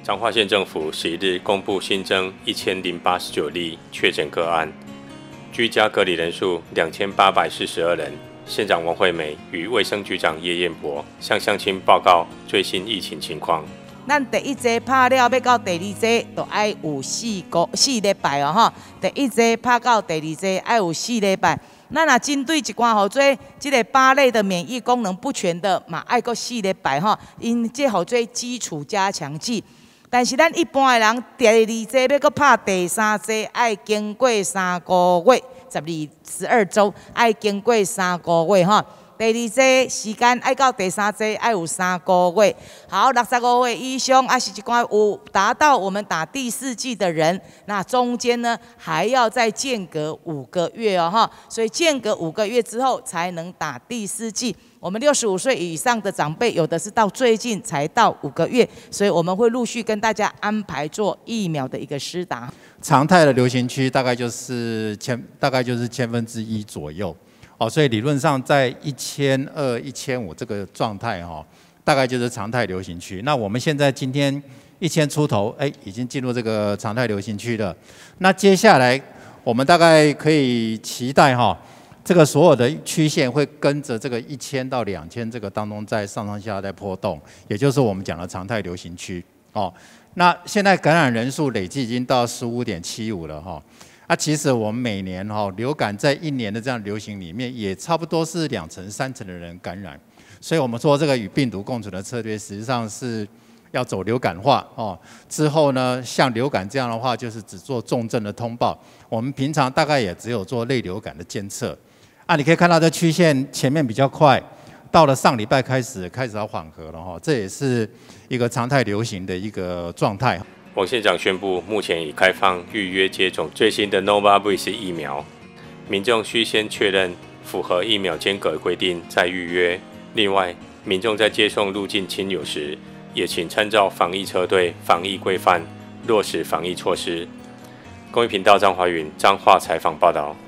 彰化县政府11日公布新增1089例确诊个案，居家隔离人数2842人。县长王惠美与卫生局长叶彦博向乡亲报告最新疫情情况。 咱第一剂拍了，要到第二剂，就要有4礼拜哦吼。第一剂拍到第二剂要有4礼拜。咱若针对一寡好做这个8类的免疫功能不全的嘛，要搁4礼拜吼，因这好做基础加强剂。但是咱一般的人，第二剂要搁拍第三剂，要经过3个月，12周，要经过3个月吼。第二剂时间要到第三剂要有3个月。好，65岁以上，是一寡有达到我们打第4剂的人，那中间呢还要再间隔5个月哦哈，所以间隔5个月之后才能打第4剂。我们65岁以上的长辈，有的是到最近才到5个月，所以我们会陆续跟大家安排做疫苗的一个施打。 常态的流行区大概就是1/1000左右。所以理论上在1200、1500这个状态大概就是常态流行区。那我们现在今天1000出头，已经进入这个常态流行区了。那接下来我们大概可以期待这个所有的曲线会跟着这个1000到2000这个当中在上上下下在波动，也就是我们讲的常态流行区那现在感染人数累计已经到15.75了其实我们每年流感在1年的这样流行里面，也差不多是2成3成的人感染，所以我们说这个与病毒共存的策略，实际上是要走流感化之后呢，像流感这样的话，就是只做重症的通报，我们平常大概也只有做类流感的监测你可以看到这曲线前面比较快，到了上礼拜开始要缓和了这也是一个常态流行的一个状态。 王县长宣布，目前已开放预约接种最新的 Novavax 疫苗，民众需先确认符合疫苗间隔规定再预约。另外，民众在接送入境亲友时，也请参照防疫车队防疫规范，落实防疫措施。公益频道张华云彰化采访报道。